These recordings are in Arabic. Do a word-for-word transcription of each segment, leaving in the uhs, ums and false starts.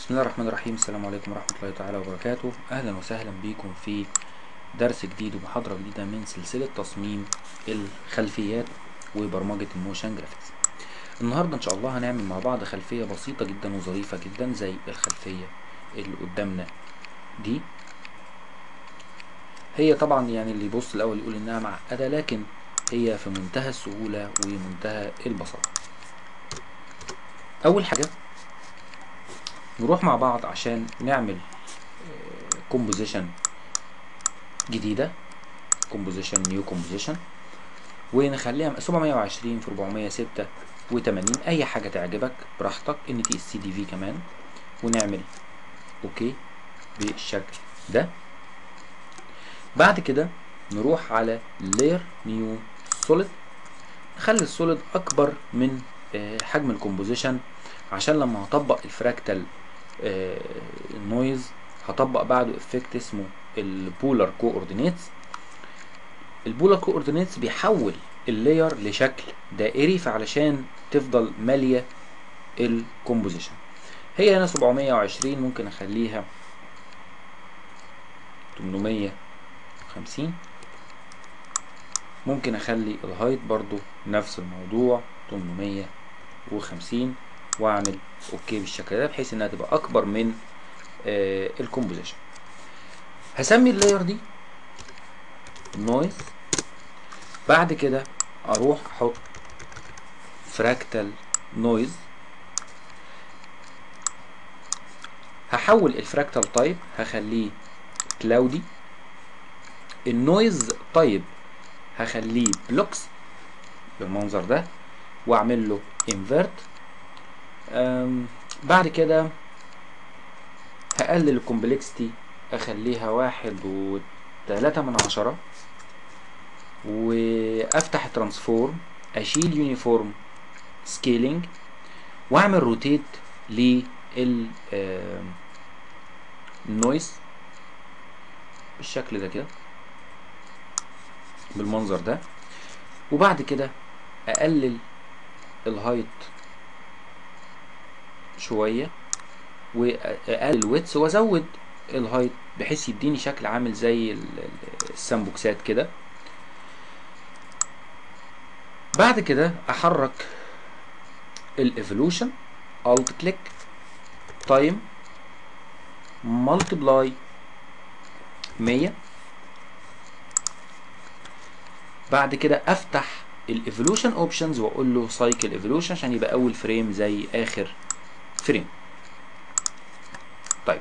بسم الله الرحمن الرحيم. السلام عليكم ورحمة الله تعالى وبركاته. أهلا وسهلا بكم في درس جديد ومحاضرة جديدة من سلسلة تصميم الخلفيات وبرمجة الموشن جرافيكس. النهاردة إن شاء الله هنعمل مع بعض خلفية بسيطة جدا وظريفة جدا زي الخلفية اللي قدامنا دي. هي طبعا يعني اللي يبص الأول يقول إنها معقدة، لكن هي في منتهى السهولة ومنتهى البساطة. أول حاجة نروح مع بعض عشان نعمل كومبوزيشن جديدة، كومبوزيشن نيو كومبوزيشن، ونخليها سبعمية وعشرين في أربعمية ستة وتمانين، اي حاجة تعجبك براحتك، ان تي اس سي دي في كمان، ونعمل اوكي بالشكل ده. بعد كده نروح على لاير نيو سوليد، نخلي السوليد اكبر من حجم الكومبوزيشن عشان لما هطبق الفراكتال نويز هطبق بعده افكت اسمه البولار كوردينيتس. البولار كوردينيتس بيحول اللاير لشكل دائري، فعلشان تفضل ماليه الكومبوزيشن. هي هنا سبعمية وعشرين، ممكن اخليها تمنمية وخمسين، ممكن اخلي الهايت برضو نفس الموضوع تمنمية وخمسين، واعمل اوكي بالشكل ده بحيث انها تبقى اكبر من آه الكومبوزيشن. هسمي اللاير دي نويز. بعد كده اروح احط فراكتال نويز، هحول الفراكتال تايب هخليه كلاودي، النويز تايب هخليه بلوكس بالمنظر ده، واعمل له انفيرت. بعد كده هقلل الكومبلكسيتي اخليها واحد وتلاتة من عشرة، وافتح ترانسفورم، اشيل يونيفورم سكيلينج، واعمل روتيت لل النويز بالشكل ده كده بالمنظر ده. وبعد كده اقلل الهايت شويه واقلل الويتس وازود الهايت بحيث يديني شكل عامل زي السامبوكسات كده. بعد كده احرك الايفولوشن، الت كليك، تايم ملتبلاي مية. بعد كده افتح الايفولوشن اوبشنز واقول له سايكل ايفولوشن عشان يبقى اول فريم زي اخر فريم. طيب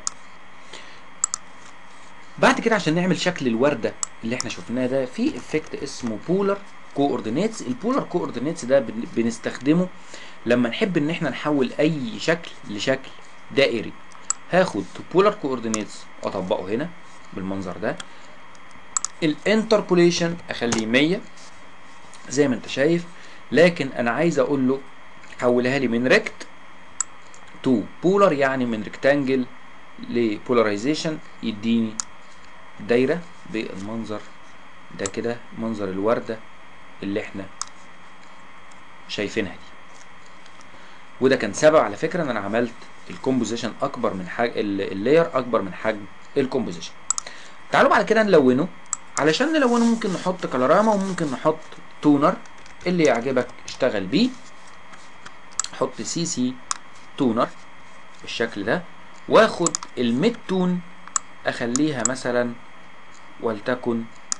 بعد كده عشان نعمل شكل الورده اللي احنا شفناه ده، في افكت اسمه بولار كوردينيتس. البولار كوردينيتس ده بنستخدمه لما نحب ان احنا نحول اي شكل لشكل دائري. هاخد بولار كوردينيتس واطبقه هنا بالمنظر ده. الانتربوليشن اخليه مية زي ما انت شايف، لكن انا عايز اقول له حولها لي من ريكت تو بولار، يعني من ريكتانجل لبولاريزيشن، يديني دايره بالمنظر ده كده، منظر الورده اللي احنا شايفينها دي. وده كان سبب على فكره ان انا عملت الكومبوزيشن اكبر من حجم اللاير، اكبر من حجم الكومبوزيشن. تعالوا بعد كده نلونه. علشان نلونه ممكن نحط كلوراما وممكن نحط تونر، اللي يعجبك اشتغل بيه. حط سي سي تونر بالشكل ده، واخد الميد تون اخليها مثلا ولتكن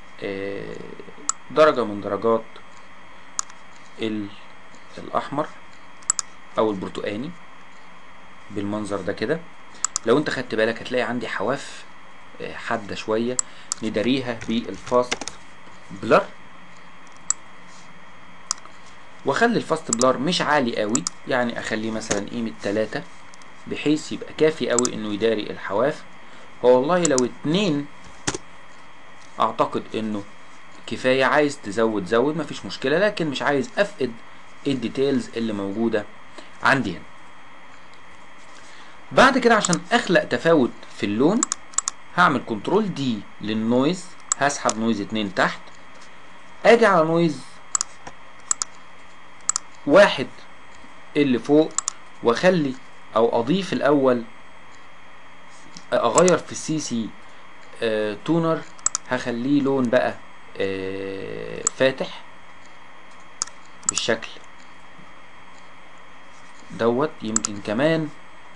درجة من درجات الاحمر او البرتقاني بالمنظر ده كده. لو انت خدت بالك هتلاقي عندي حواف حادة شوية، نداريها بالفاست بلر، واخلي الفاست بلر مش عالي قوي، يعني اخليه مثلا قيمة تلاتة بحيث يبقى كافي قوي انه يداري الحواف. هو والله لو اتنين اعتقد انه كفاية، عايز تزود زود مفيش مشكلة، لكن مش عايز افقد الديتيلز اللي موجودة عندي هنا. بعد كده عشان اخلق تفاوت في اللون هعمل كنترول دي للنويز، هسحب نويز اتنين تحت، اجي على نويز واحد اللي فوق واخلي او اضيف الاول اغير في السي سي آه تونر، هخليه لون بقى آه فاتح بالشكل دوت. يمكن كمان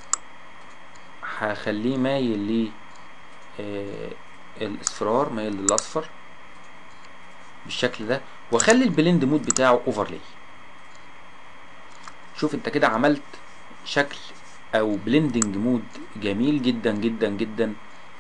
هخليه مايل ل آه الاصفرار، مايل للاصفر بالشكل ده، واخلي البلند مود بتاعه اوفرلاي. شوف انت كده عملت شكل او بلندنج مود جميل جدا جدا جدا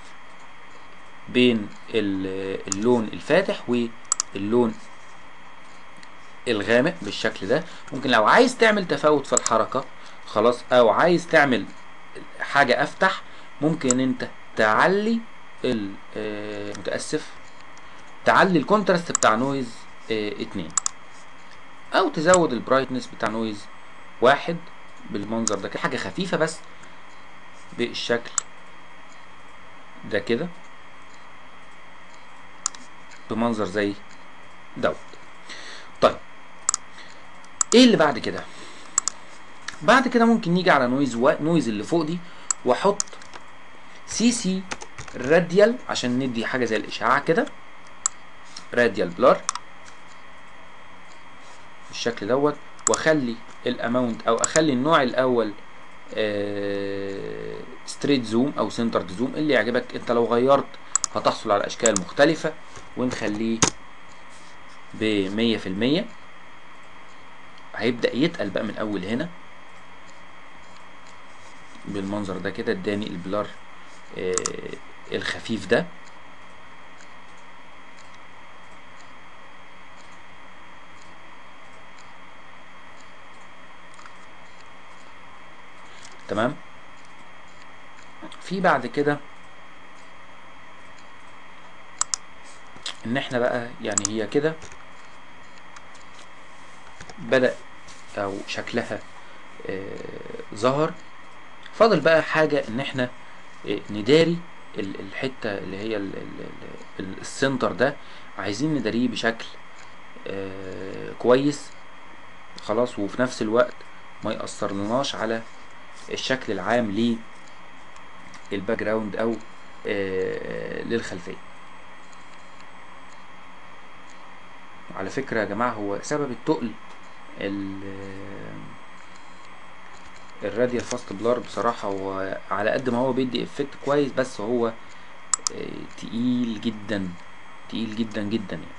بين اللون الفاتح واللون الغامق بالشكل ده. ممكن لو عايز تعمل تفاوت في الحركة خلاص، او عايز تعمل حاجة افتح، ممكن انت تعلي متأسف تعلي الكونتراست بتاع نويز اه اتنين، او تزود البرايتنس بتاع نويز واحد بالمنظر ده كده، حاجة خفيفة بس بالشكل ده كده بمنظر زي دوت. طيب ايه اللي بعد كده؟ بعد كده ممكن نيجي على نويز و... نويز اللي فوق دي، واحط سي سي راديال عشان ندي حاجه زي الاشعاع كده، راديال بلار بالشكل دوت، واخلي الاماونت او اخلي النوع الاول آه... ستريت زوم او سنترد زوم اللي يعجبك انت. لو غيرت هتحصل على اشكال مختلفه، ونخليه ب مية في المية. هيبدأ يتقل بقى من اول هنا بالمنظر ده كده، اداني البلار آه الخفيف ده. تمام. في بعد كده ان احنا بقى يعني هي كده بدأ او شكلها آه ظهر. فاضل بقى حاجة ان احنا آه نداري الحتة اللي هي ال ال ال السنتر ده، عايزين نداريه بشكل آه كويس خلاص، وفي نفس الوقت ما يأثرلناش على الشكل العام للباك جراوند او آه للخلفية. على فكرة يا جماعة، هو سبب التقل الراديال فاست بلار بصراحة، هو على قد ما هو بيدي افكت كويس، بس هو اه تقيل جدا تقيل جدا جدا يعني.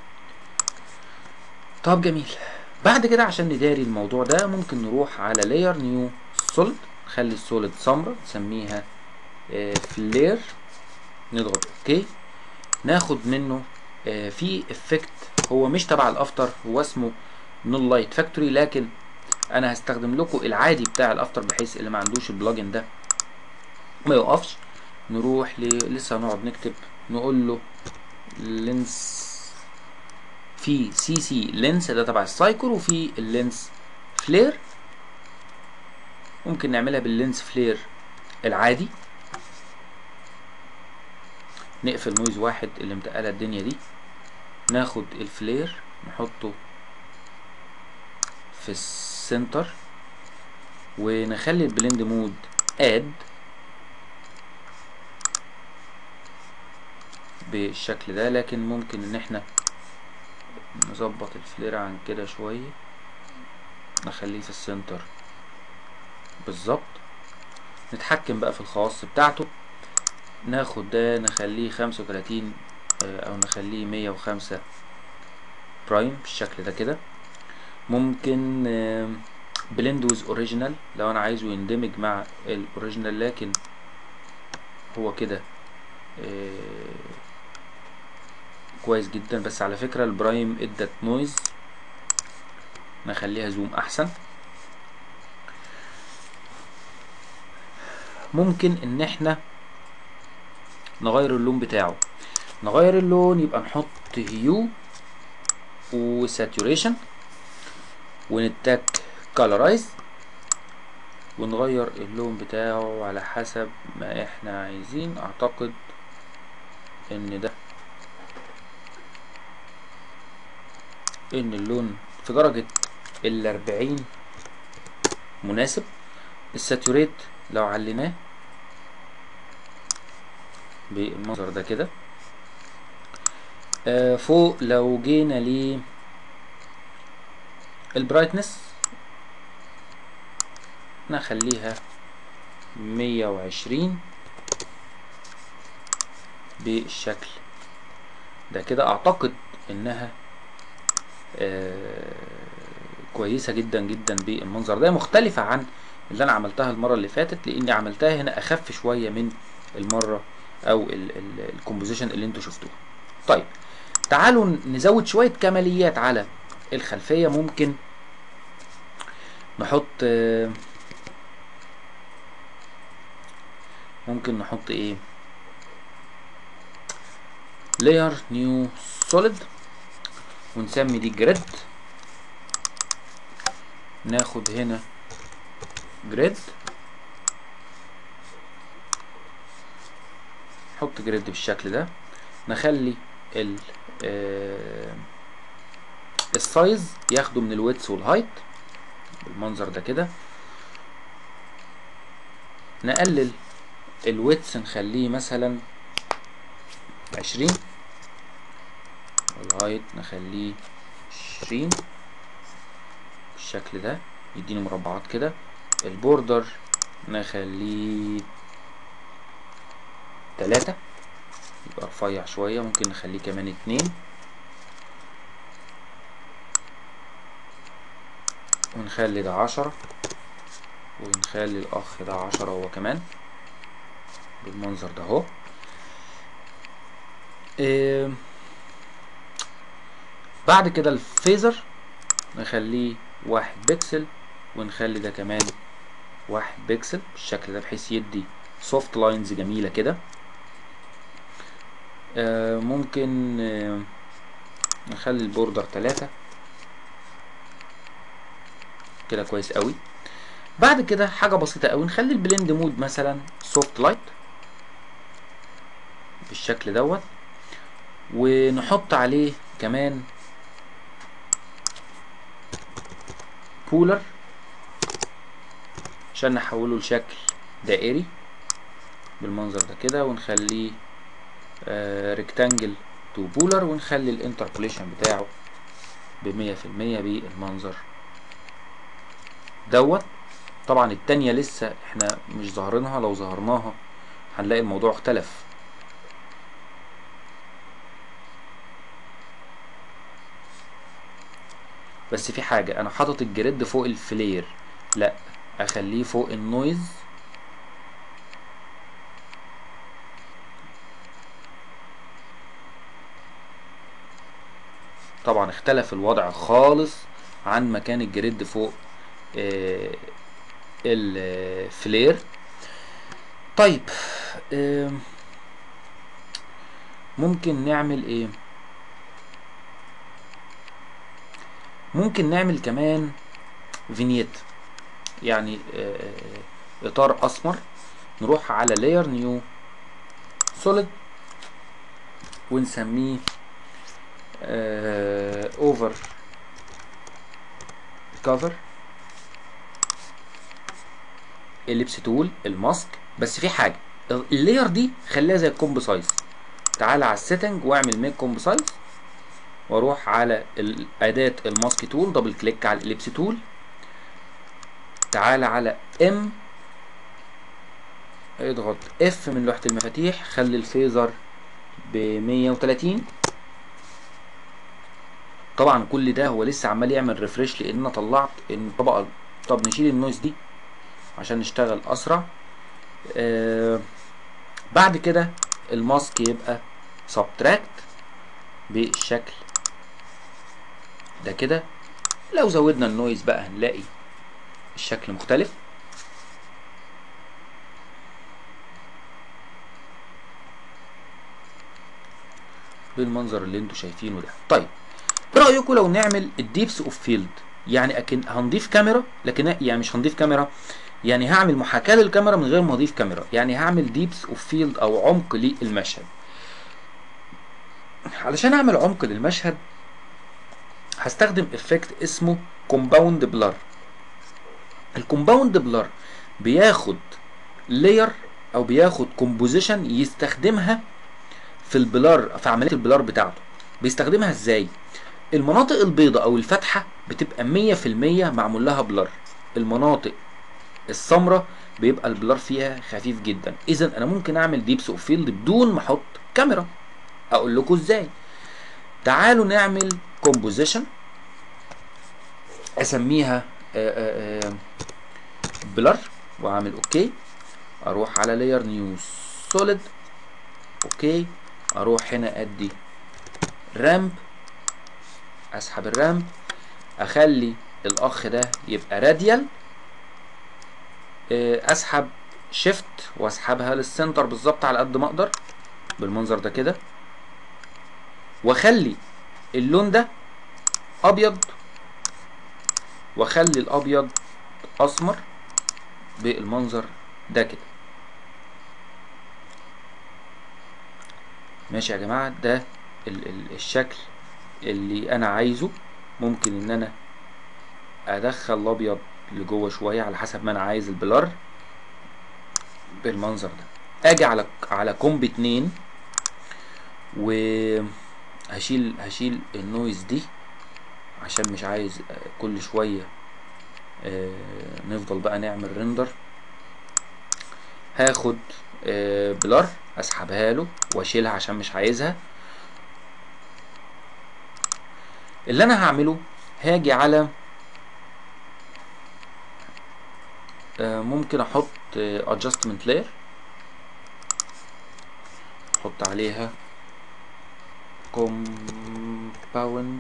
طب جميل. بعد كده عشان نداري الموضوع ده ممكن نروح على لاير نيو سوليد، نخلي السوليد سمرة نسميها اه فلير، نضغط اوكي. ناخد منه اه في افكت هو مش تبع الافتر، هو اسمه نول لايت فاكتوري، لكن انا هستخدم لكم العادي بتاع الافتر بحيث اللي ما عندوش البلجن ده ما يوقفش. نروح ل لسه هنقعد نكتب، نقول له لينس، في سي سي لينس ده تبع السايكور، وفي اللينس فلير ممكن نعملها باللينس فلير العادي. نقفل نويز واحد اللي متقله الدنيا دي، ناخد الفلير نحطه في السنتر، ونخلي البلند مود اد بالشكل ده. لكن ممكن ان احنا نظبط الفلير عن كده شوية، نخليه في السنتر بالظبط. نتحكم بقى في الخواص بتاعته، ناخد ده نخليه خمسة وتلاتين او نخليه مية وخمسة برايم بالشكل ده كده. ممكن بلند ويز اوريجينال لو انا عايزه يندمج مع الاوريجينال، لكن هو كده كويس جدا. بس على فكرة البرايم ادت نويز، نخليها زوم احسن. ممكن ان احنا نغير اللون بتاعه، نغير اللون يبقى نحط هيو وساتوريشن ونتاك كالرايز، ونغير اللون بتاعه على حسب ما احنا عايزين. اعتقد ان ده ان اللون في درجة الاربعين مناسب. الساتوريت لو عليناه بالمنظر ده كده. آه فوق لو جينا ل البرايتنس نخليها مية وعشرين بالشكل ده كده. اعتقد انها آه كويسة جدا جدا بالمنظر ده، مختلفة عن اللي انا عملتها المرة اللي فاتت، لاني عملتها هنا اخف شوية من المرة او الكومبوزيشن اللي انتوا شفتوها. طيب تعالوا نزود شوية كماليات على الخلفية. ممكن نحط آه ممكن نحط ايه، layer new solid ونسمي دي جريد. ناخد هنا جريد، نحط جريد بالشكل ده. نخلي ال آه السايز ياخده من الويدث والهايت بالمنظر ده كده. نقلل الويدث نخليه مثلا عشرين، والهايت نخليه عشرين بالشكل ده يديني مربعات كده. البوردر نخليه تلاتة يبقى رفيع شوية، ممكن نخليه كمان اتنين، ونخلي ده عشرة، ونخلي الأخ ده عشرة هو كمان بالمنظر ده اهو. إيه بعد كده الفيزر نخليه واحد بكسل، ونخلي ده كمان واحد بكسل بالشكل ده بحيث يدي سوفت لاينز جميلة كده. آه ممكن آه نخلي البوردر تلاتة كده كويس قوي. بعد كده حاجة بسيطة قوي، نخلي البلند مود مثلا سوفت لايت بالشكل دوت، ونحط عليه كمان بولر عشان نحوله لشكل دائري بالمنظر ده كده، ونخليه ريكتانجل تو بولر، ونخلي الانتربوليشن بتاعه بمية في المية بالمنظر دوت. طبعا التانية لسه احنا مش ظاهرينها، لو ظهرناها هنلاقي الموضوع اختلف. بس في حاجة، انا حاطط الجريد فوق الفلير، لا اخليه فوق النويز. طبعا اختلف الوضع خالص عن مكان الجريد فوق آه الفلير. طيب آه ممكن نعمل ايه، ممكن نعمل كمان فينيت، يعني آه اطار اسمر. نروح على layer new solid ونسميه آه over cover ellipse tool الماسك. بس في حاجه، اللاير دي خليها زي الكومب سايز. تعال على السيتنج واعمل ميك كومب سايز، واروح على اداه الماسك تول، دبل كليك على الاليبس تول. تعال على ام، اضغط اف من لوحه المفاتيح، خلي الفيزر ب مية وتلاتين. طبعا كل ده هو لسه عمال يعمل ريفريش لان انا طلعت الطبقه. طب نشيل النويز دي عشان نشتغل اسرع. آه بعد كده الماسك يبقى سبتراكت بالشكل ده كده. لو زودنا النويز بقى هنلاقي الشكل مختلف. بالمنظر اللي انتوا شايفينه ده. طيب ايه رايكم لو نعمل الديبس اوف فيلد؟ يعني اكن هنضيف كاميرا، لكن يعني مش هنضيف كاميرا، يعني هعمل محاكاه للكاميرا من غير ما اضيف كاميرا، يعني هعمل ديبس اوف فيلد او عمق للمشهد. علشان اعمل عمق للمشهد هستخدم افكت اسمه كومباوند بلر. الكومباوند بلر بياخد لاير او بياخد كومبوزيشن يستخدمها في البلار، في عمليه البلار بتاعته. بيستخدمها ازاي؟ المناطق البيضاء او الفاتحه بتبقى مية في المية معمول لها بلار، المناطق السمراء بيبقى البلار فيها خفيف جدا. اذا انا ممكن اعمل ديبس اوف فيلد بدون ما احط كاميرا. اقول لكم ازاي. تعالوا نعمل كومبوزيشن اسميها بلر واعمل اوكي. اروح على لاير نيو سوليد، اوكي. اروح هنا ادي رامب، اسحب الرامب، اخلي الاخ ده يبقى راديال، اسحب شيفت واسحبها للسنتر بالظبط على قد ما اقدر بالمنظر ده كده، واخلي اللون ده ابيض، واخلي الابيض اسمر بالمنظر ده كده. ماشي يا جماعه، ده ال ال الشكل اللي انا عايزه. ممكن ان انا ادخل الابيض لجوه شويه على حسب ما انا عايز البلر بالمنظر ده. اجي على على كومب اتنين وهشيل هشيل النويز دي عشان مش عايز كل شويه نفضل بقى نعمل ريندر. هاخد بلر اسحبها له واشيلها عشان مش عايزها. اللي انا هعمله هاجي على ممكن احط adjustment layer، احط عليها compound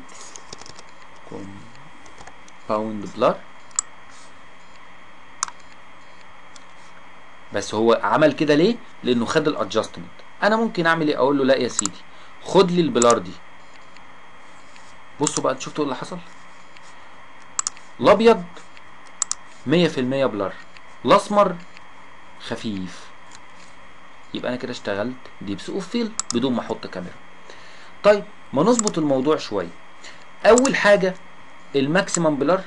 compound blur. بس هو عمل كده ليه؟ لانه خد الادجستمنت. انا ممكن اعمل ايه؟ اقول له لا يا سيدي خد لي البلار دي. بصوا بقى شفتوا اللي حصل؟ الابيض مية في المية بلار، الاسمر خفيف. يبقى انا كده اشتغلت ديبس اوف فيلد بدون ما احط كاميرا. طيب ما نظبط الموضوع شويه. اول حاجه الماكسيمم بلار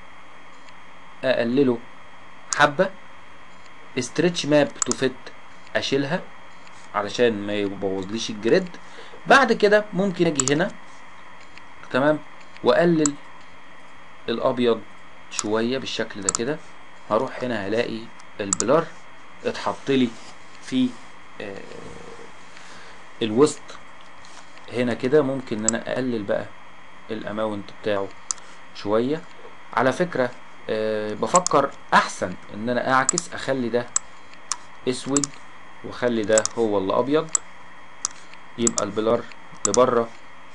اقلله حبه، استريتش ماب تو فيت اشيلها علشان ما يبوظليش الجريد. بعد كده ممكن اجي هنا تمام واقلل الابيض شويه بالشكل ده كده. هروح هنا هلاقي البلار اتحط لي في آه الوسط هنا كده. ممكن ان انا اقلل بقى الاماونت بتاعه شويه. على فكره أه بفكر احسن ان انا اعكس، اخلي ده اسود واخلي ده هو اللي ابيض، يبقى البلار لبره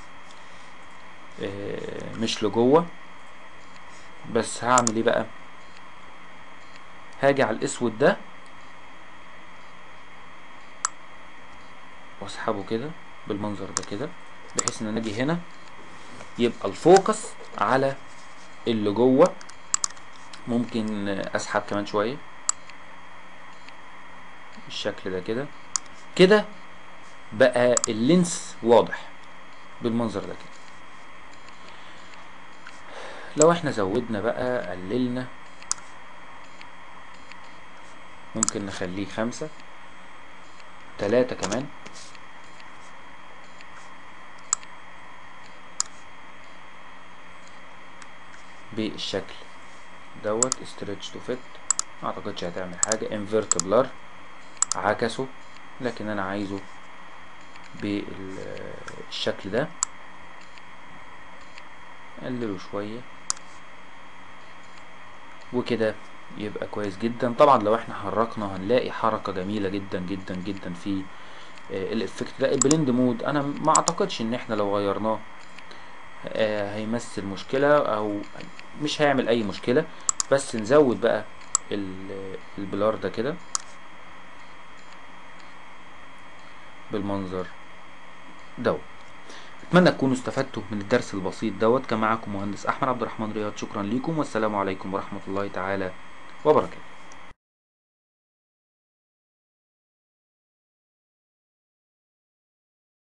أه مش لجوه. بس هعمل ايه بقى؟ هاجي على الاسود ده واسحبه كده بالمنظر ده كده، بحيث ان انا اجي هنا يبقى الفوكس على اللي جوه. ممكن اسحب كمان شويه بالشكل ده كده كده بقى اللينس واضح بالمنظر ده كده. لو احنا زودنا بقى قللنا ممكن نخليه خمسة، تلاتة كمان. بالشكل دوت استريتش تو فيت. ما اعتقدش هتعمل حاجه. انفيرت بلار عكسه، لكن انا عايزه بالشكل ده. قلله شويه وكده يبقى كويس جدا. طبعا لو احنا حركنا هنلاقي حركه جميله جدا جدا جدا في الافكت ده. البلند مود انا ما اعتقدش ان احنا لو غيرناه هيمثل مشكله او مش هيعمل اي مشكله. بس نزود بقى البلار ده كده بالمنظر دوت. اتمنى تكونوا استفدتوا من الدرس البسيط دوت. كان معاكم مهندس احمد عبد الرحمن رياض. شكرا ليكم والسلام عليكم ورحمه الله تعالى وبركاته.